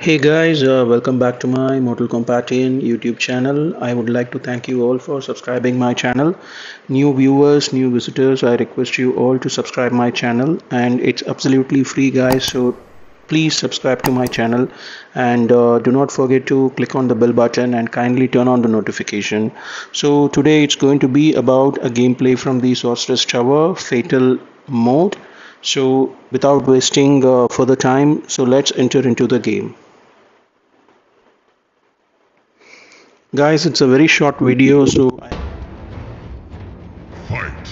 Hey guys, welcome back to my Mortal Compation YouTube channel. I would like to thank you all for subscribing my channel. New viewers, new visitors, I request you all to subscribe my channel, and it's absolutely free guys, so please subscribe to my channel, and do not forget to click on the bell button and kindly turn on the notification. So today it's going to be about a gameplay from the Sorceress Tower Fatal mode. So without wasting further time, so let's enter into the game. Guys, it's a very short video, so Fight!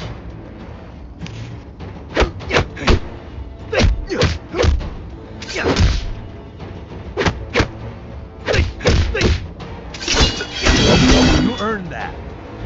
You earned that.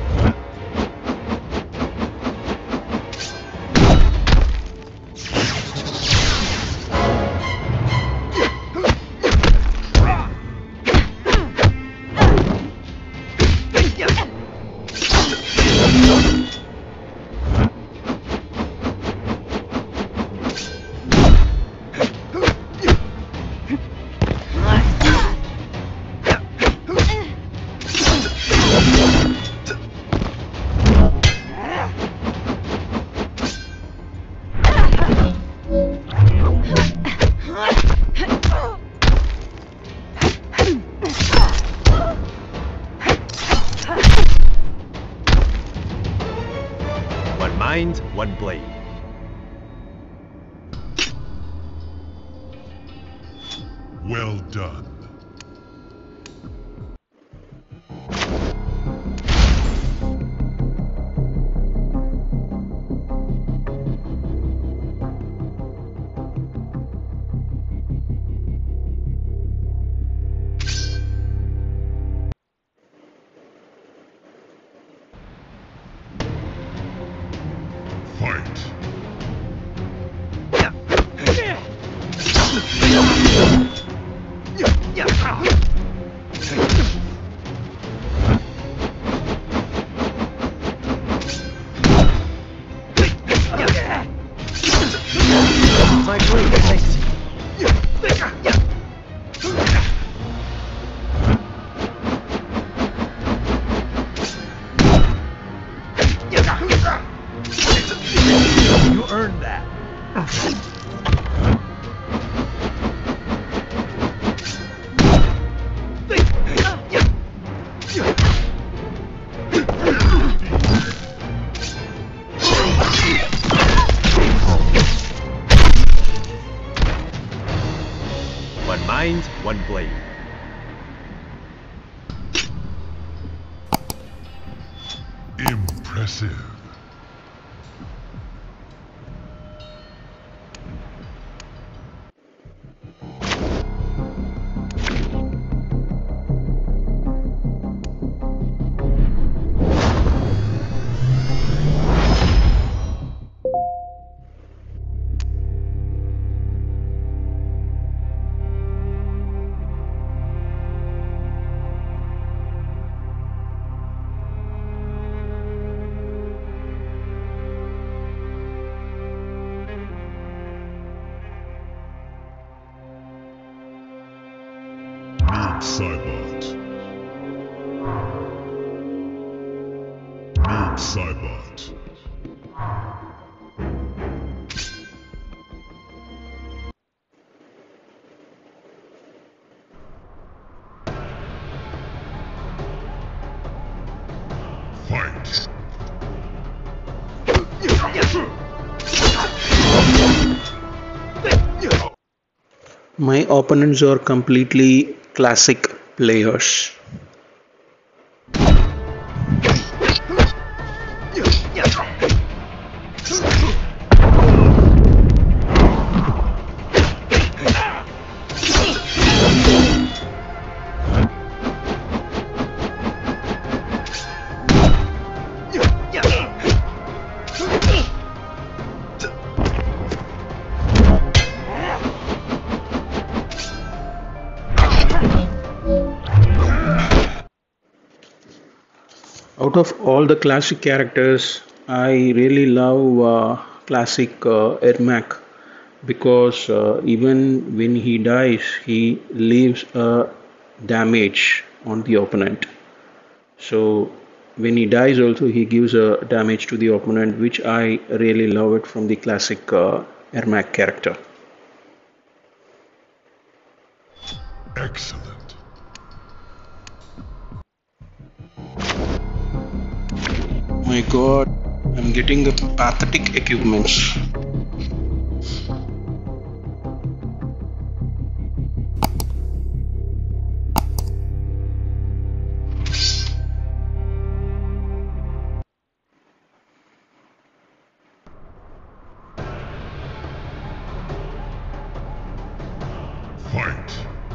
One mind, one blade. Well done. Fight! My blade, thanks. You earned that. One mind, one blade. Impressive. Noob Saibot. Noob Saibot. Fight! my opponents are completely classic players. Out of all the classic characters, I really love classic Ermac, because even when he dies, he leaves a damage on the opponent. So when he dies also, he gives a damage to the opponent, which I really love it from the classic Ermac character. Excellent. My god, I'm getting the pathetic equipments. Fight.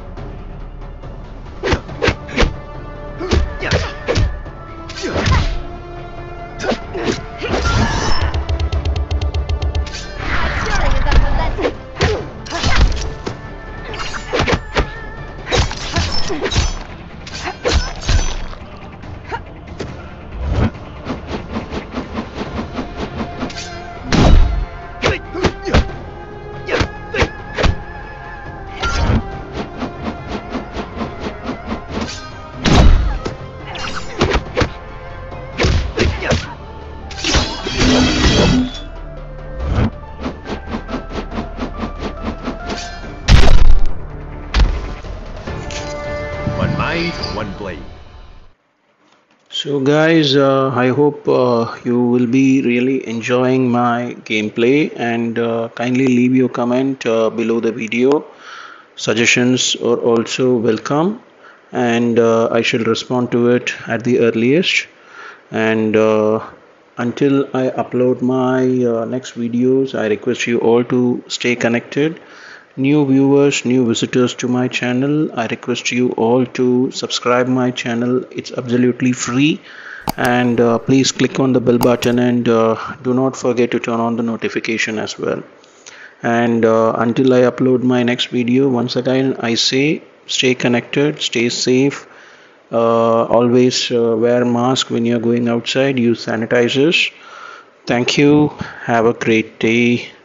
One mind, one blade. So guys, I hope you will be really enjoying my gameplay, and kindly leave your comment below the video. Suggestions are also welcome, and I shall respond to it at the earliest. And until I upload my next videos, I request you all to stay connected. New viewers, new visitors to my channel, I request you all to subscribe my channel. It's absolutely free, and please click on the bell button, and do not forget to turn on the notification as well. And until I upload my next video, once again I say, stay connected, stay safe, always wear mask when you're going outside, use sanitizers. Thank you, have a great day.